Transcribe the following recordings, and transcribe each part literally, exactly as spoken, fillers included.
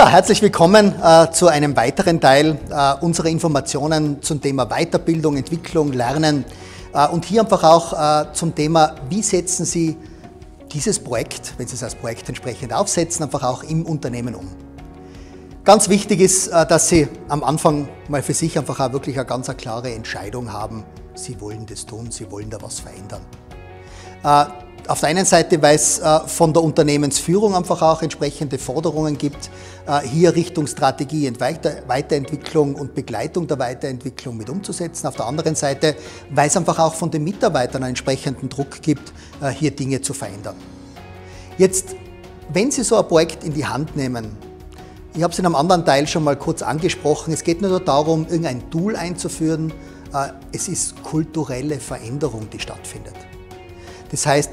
herzlich willkommen äh, zu einem weiteren Teil äh, unserer Informationen zum Thema Weiterbildung, Entwicklung, Lernen äh, und hier einfach auch äh, zum Thema, wie setzen Sie dieses Projekt, wenn Sie es als Projekt entsprechend aufsetzen, einfach auch im Unternehmen um. Ganz wichtig ist, äh, dass Sie am Anfang mal für sich einfach auch wirklich eine ganz eine klare Entscheidung haben, Sie wollen das tun, Sie wollen da was verändern. Äh, Auf der einen Seite, weil es äh, von der Unternehmensführung einfach auch entsprechende Forderungen gibt, äh, hier Richtung Strategie und Weiter Weiterentwicklung und Begleitung der Weiterentwicklung mit umzusetzen. Auf der anderen Seite, weil es einfach auch von den Mitarbeitern einen entsprechenden Druck gibt, äh, hier Dinge zu verändern. Jetzt, wenn Sie so ein Projekt in die Hand nehmen, ich habe es in einem anderen Teil schon mal kurz angesprochen, es geht nicht nur darum, irgendein Tool einzuführen, äh, es ist kulturelle Veränderung, die stattfindet. Das heißt,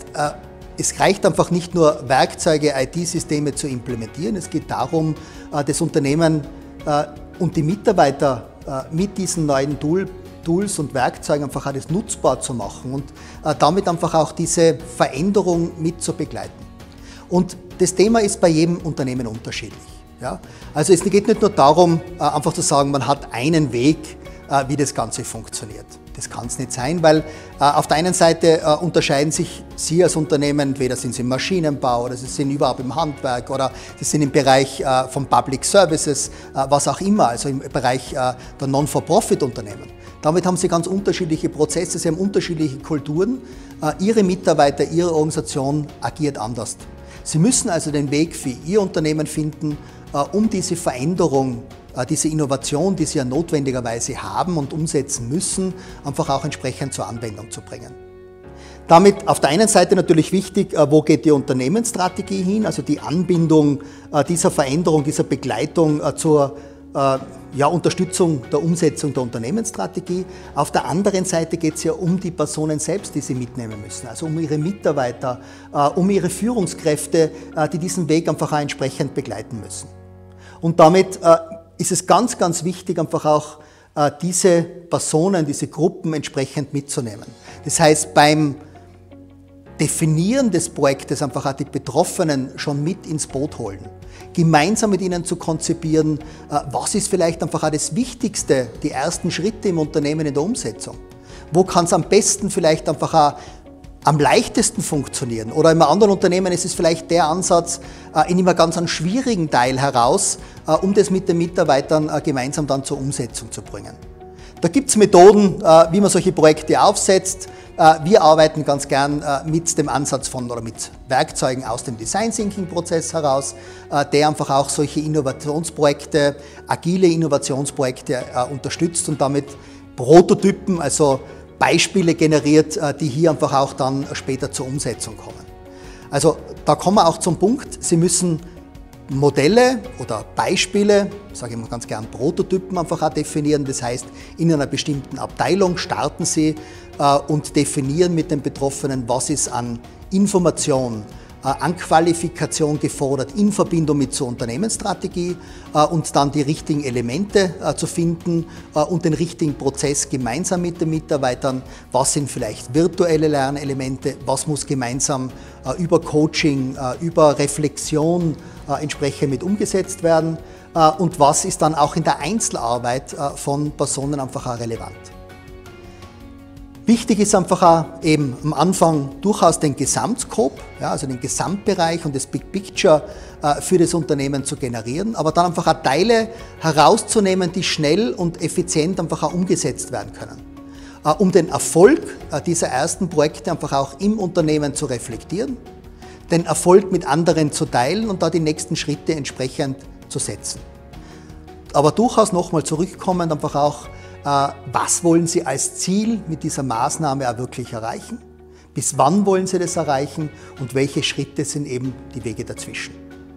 es reicht einfach nicht nur, Werkzeuge, I T-Systeme zu implementieren. Es geht darum, das Unternehmen und die Mitarbeiter mit diesen neuen Tools und Werkzeugen einfach alles nutzbar zu machen und damit einfach auch diese Veränderung mit zu begleiten. Und das Thema ist bei jedem Unternehmen unterschiedlich. Ja? Also es geht nicht nur darum, einfach zu sagen, man hat einen Weg, wie das Ganze funktioniert. Das kann es nicht sein, weil äh, auf der einen Seite äh, unterscheiden sich Sie als Unternehmen, entweder sind Sie im Maschinenbau oder Sie sind überhaupt im Handwerk oder Sie sind im Bereich äh, von Public Services, äh, was auch immer, also im Bereich äh, der Non-for-Profit-Unternehmen. Damit haben Sie ganz unterschiedliche Prozesse, Sie haben unterschiedliche Kulturen. Äh, Ihre Mitarbeiter, Ihre Organisation agiert anders. Sie müssen also den Weg für Ihr Unternehmen finden, äh, um diese Veränderung, diese Innovation, die Sie ja notwendigerweise haben und umsetzen müssen, einfach auch entsprechend zur Anwendung zu bringen. Damit auf der einen Seite natürlich wichtig, wo geht die Unternehmensstrategie hin, also die Anbindung dieser Veränderung, dieser Begleitung zur ja, Unterstützung der Umsetzung der Unternehmensstrategie. Auf der anderen Seite geht es ja um die Personen selbst, die Sie mitnehmen müssen, also um Ihre Mitarbeiter, um Ihre Führungskräfte, die diesen Weg einfach auch entsprechend begleiten müssen. Und damit ist es ganz, ganz wichtig, einfach auch äh, diese Personen, diese Gruppen entsprechend mitzunehmen. Das heißt, beim Definieren des Projektes einfach auch die Betroffenen schon mit ins Boot holen. Gemeinsam mit ihnen zu konzipieren, äh, was ist vielleicht einfach auch das Wichtigste, die ersten Schritte im Unternehmen in der Umsetzung. Wo kann es am besten vielleicht einfach auch am leichtesten funktionieren. Oder in einem anderen Unternehmen ist es vielleicht der Ansatz, äh, in einem ganz einen schwierigen Teil heraus, äh, um das mit den Mitarbeitern äh, gemeinsam dann zur Umsetzung zu bringen. Da gibt es Methoden, äh, wie man solche Projekte aufsetzt. Äh, wir arbeiten ganz gern äh, mit dem Ansatz von oder mit Werkzeugen aus dem Design Thinking Prozess heraus, äh, der einfach auch solche Innovationsprojekte, agile Innovationsprojekte äh, unterstützt und damit Prototypen, also Beispiele generiert, die hier einfach auch dann später zur Umsetzung kommen. Also da kommen wir auch zum Punkt, Sie müssen Modelle oder Beispiele, sage ich mal ganz gern Prototypen einfach auch definieren. Das heißt, in einer bestimmten Abteilung starten Sie äh, und definieren mit den Betroffenen, was ist an Information, an Qualifikation gefordert in Verbindung mit zur Unternehmensstrategie äh, und dann die richtigen Elemente äh, zu finden äh, und den richtigen Prozess gemeinsam mit den Mitarbeitern. Was sind vielleicht virtuelle Lernelemente? Was muss gemeinsam äh, über Coaching, äh, über Reflexion äh, entsprechend mit umgesetzt werden? Äh, und was ist dann auch in der Einzelarbeit äh, von Personen einfach auch relevant? Wichtig ist einfach auch eben am Anfang durchaus den Gesamtscope, ja, also den Gesamtbereich und das Big Picture äh, für das Unternehmen zu generieren, aber dann einfach auch Teile herauszunehmen, die schnell und effizient einfach auch umgesetzt werden können. Äh, um den Erfolg äh, dieser ersten Projekte einfach auch im Unternehmen zu reflektieren, den Erfolg mit anderen zu teilen und da die nächsten Schritte entsprechend zu setzen. Aber durchaus nochmal zurückkommend einfach auch, was wollen Sie als Ziel mit dieser Maßnahme auch wirklich erreichen? Bis wann wollen Sie das erreichen? Und welche Schritte sind eben die Wege dazwischen?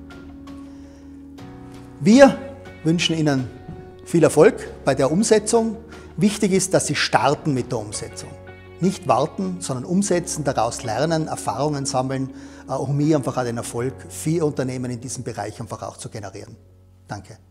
Wir wünschen Ihnen viel Erfolg bei der Umsetzung. Wichtig ist, dass Sie starten mit der Umsetzung. Nicht warten, sondern umsetzen, daraus lernen, Erfahrungen sammeln, um hier einfach auch den Erfolg für Ihr Unternehmen in diesem Bereich einfach auch zu generieren. Danke.